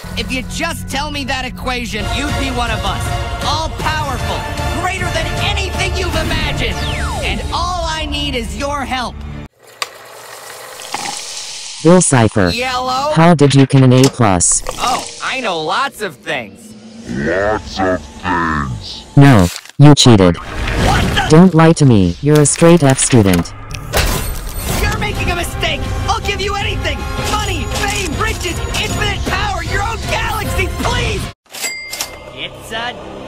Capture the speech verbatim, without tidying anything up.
If you just tell me that equation, you'd be one of us. All-powerful, greater than anything you've imagined. And all I need is your help. Bill Cipher. Yellow? How did you get an A plus? Oh, I know lots of things. Lots of things. No, you cheated. What the? Don't lie to me, you're a straight F student. You're making a mistake. I'll give you anything. Money, fame, riches, infinite power, your own galaxy, please. It's a